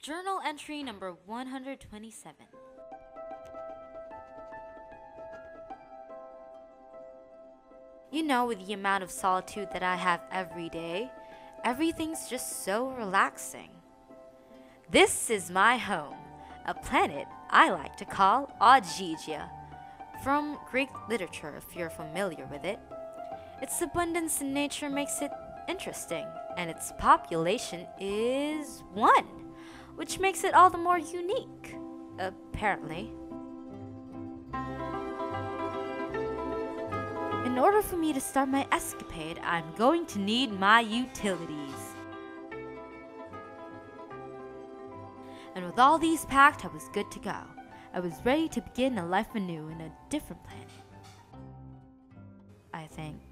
Journal entry number 127. You know, with the amount of solitude that I have every day, everything's just so relaxing. This is my home, a planet I like to call Ogygia, from Greek literature if you're familiar with it. Its abundance in nature makes it interesting, and its population is 1, which makes it all the more unique, apparently. In order for me to start my escapade, I'm going to need my utilities. And with all these packed, I was good to go. I was ready to begin a life anew in a different planet, I think.